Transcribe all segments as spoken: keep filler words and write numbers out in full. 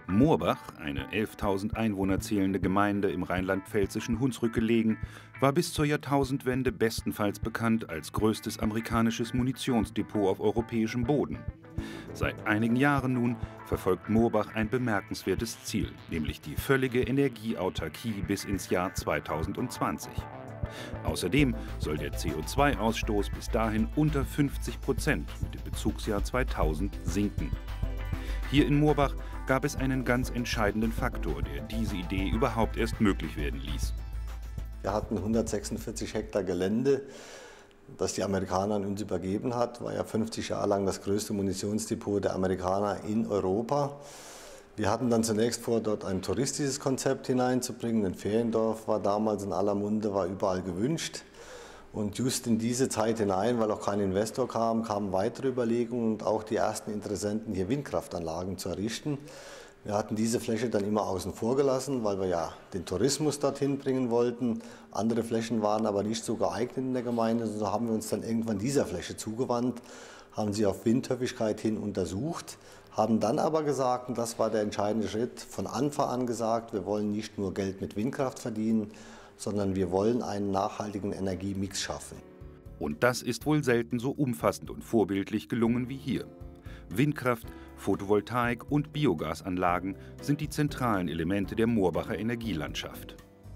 Moorbach, eine elftausend Einwohner zählende Gemeinde im rheinland-pfälzischen Hunsrück gelegen, war bis zur Jahrtausendwende bestenfalls bekannt als größtes amerikanisches Munitionsdepot auf europäischem Boden. Seit einigen Jahren nun verfolgt Moorbach ein bemerkenswertes Ziel, nämlich die völlige Energieautarkie bis ins Jahr zweitausendzwanzig. Außerdem soll der C O zwei Ausstoß bis dahin unter fünfzig Prozent mit dem Bezugsjahr zweitausend sinken. Hier in Moorbach gab es einen ganz entscheidenden Faktor, der diese Idee überhaupt erst möglich werden ließ. Wir hatten hundertsechsundvierzig Hektar Gelände, das die Amerikaner an uns übergeben hat. War ja fünfzig Jahre lang das größte Munitionsdepot der Amerikaner in Europa. Wir hatten dann zunächst vor, dort ein touristisches Konzept hineinzubringen. Ein Feriendorf war damals in aller Munde, war überall gewünscht. Und just in diese Zeit hinein, weil auch kein Investor kam, kamen weitere Überlegungen und auch die ersten Interessenten, hier Windkraftanlagen zu errichten. Wir hatten diese Fläche dann immer außen vor gelassen, weil wir ja den Tourismus dorthin bringen wollten. Andere Flächen waren aber nicht so geeignet in der Gemeinde. So haben wir uns dann irgendwann dieser Fläche zugewandt, haben sie auf Windhöfigkeit hin untersucht, haben dann aber gesagt, und das war der entscheidende Schritt, von Anfang an gesagt, wir wollen nicht nur Geld mit Windkraft verdienen, sondern wir wollen einen nachhaltigen Energiemix schaffen. Und das ist wohl selten so umfassend und vorbildlich gelungen wie hier. Windkraft, Photovoltaik und Biogasanlagen sind die zentralen Elemente der Moorbacher Energielandschaft.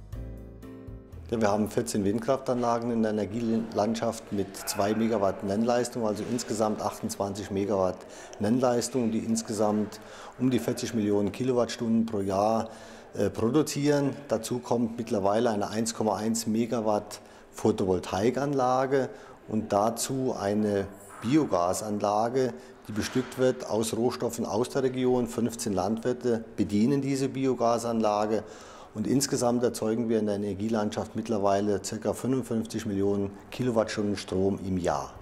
Ja, wir haben vierzehn Windkraftanlagen in der Energielandschaft mit zwei Megawatt Nennleistung, also insgesamt achtundzwanzig Megawatt Nennleistung, die insgesamt um die vierzig Millionen Kilowattstunden pro Jahr äh, produzieren. Dazu kommt mittlerweile eine eins Komma eins Megawatt Photovoltaikanlage und dazu eine Biogasanlage, die bestückt wird aus Rohstoffen aus der Region. fünfzehn Landwirte bedienen diese Biogasanlage und insgesamt erzeugen wir in der Energielandschaft mittlerweile ca. fünfundfünfzig Millionen Kilowattstunden Strom im Jahr.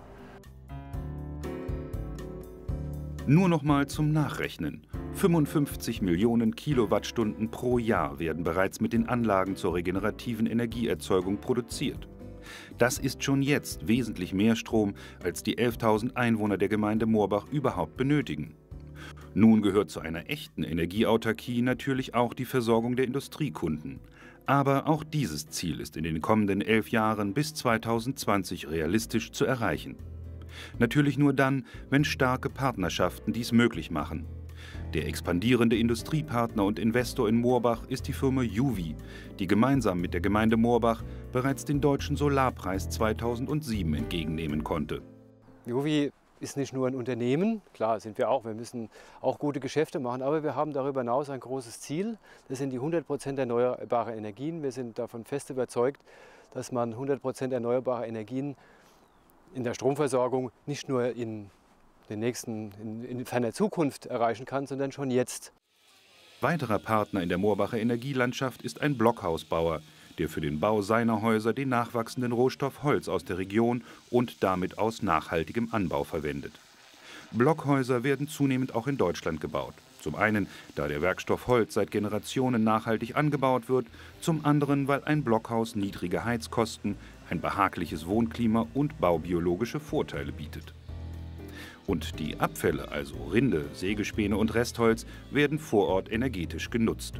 Nur noch mal zum Nachrechnen. fünfundfünfzig Millionen Kilowattstunden pro Jahr werden bereits mit den Anlagen zur regenerativen Energieerzeugung produziert. Das ist schon jetzt wesentlich mehr Strom, als die elftausend Einwohner der Gemeinde Moorbach überhaupt benötigen. Nun gehört zu einer echten Energieautarkie natürlich auch die Versorgung der Industriekunden. Aber auch dieses Ziel ist in den kommenden elf Jahren bis zweitausendzwanzig realistisch zu erreichen. Natürlich nur dann, wenn starke Partnerschaften dies möglich machen. Der expandierende Industriepartner und Investor in Moorbach ist die Firma Juvi, die gemeinsam mit der Gemeinde Moorbach bereits den Deutschen Solarpreis zweitausendsieben entgegennehmen konnte. Juvi ist nicht nur ein Unternehmen, klar sind wir auch, wir müssen auch gute Geschäfte machen, aber wir haben darüber hinaus ein großes Ziel. Das sind die hundert Prozent erneuerbare Energien. Wir sind davon fest überzeugt, dass man hundert Prozent erneuerbare Energien in der Stromversorgung nicht nur in den nächsten, in, in ferner Zukunft erreichen kann, sondern schon jetzt. Weiterer Partner in der Moorbacher Energielandschaft ist ein Blockhausbauer, der für den Bau seiner Häuser den nachwachsenden Rohstoff Holz aus der Region und damit aus nachhaltigem Anbau verwendet. Blockhäuser werden zunehmend auch in Deutschland gebaut. Zum einen, da der Werkstoff Holz seit Generationen nachhaltig angebaut wird, zum anderen, weil ein Blockhaus niedrige Heizkosten, ein behagliches Wohnklima und baubiologische Vorteile bietet. Und die Abfälle, also Rinde, Sägespäne und Restholz, werden vor Ort energetisch genutzt.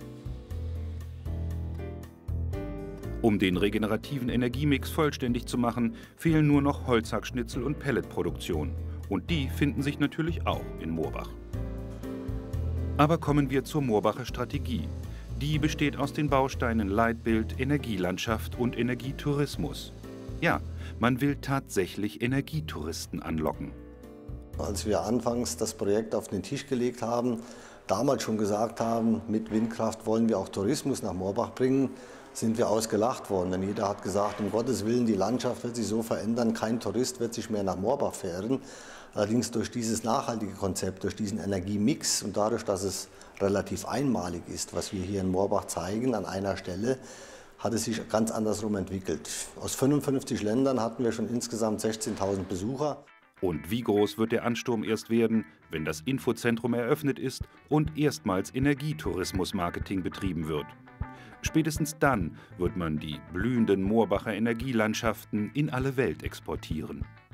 Um den regenerativen Energiemix vollständig zu machen, fehlen nur noch Holzhackschnitzel und Pelletproduktion. Und die finden sich natürlich auch in Moorbach. Aber kommen wir zur Moorbacher Strategie. Die besteht aus den Bausteinen Leitbild, Energielandschaft und Energietourismus. Ja, man will tatsächlich Energietouristen anlocken. Als wir anfangs das Projekt auf den Tisch gelegt haben, damals schon gesagt haben, mit Windkraft wollen wir auch Tourismus nach Moorbach bringen, sind wir ausgelacht worden. Denn jeder hat gesagt, um Gottes Willen, die Landschaft wird sich so verändern, kein Tourist wird sich mehr nach Moorbach verirren. Allerdings durch dieses nachhaltige Konzept, durch diesen Energiemix und dadurch, dass es relativ einmalig ist, was wir hier in Moorbach zeigen, an einer Stelle, hat es sich ganz andersrum entwickelt. Aus fünfundfünfzig Ländern hatten wir schon insgesamt sechzehntausend Besucher. Und wie groß wird der Ansturm erst werden, wenn das Infozentrum eröffnet ist und erstmals Energietourismus-Marketing betrieben wird? Spätestens dann wird man die blühenden Moorbacher Energielandschaften in alle Welt exportieren.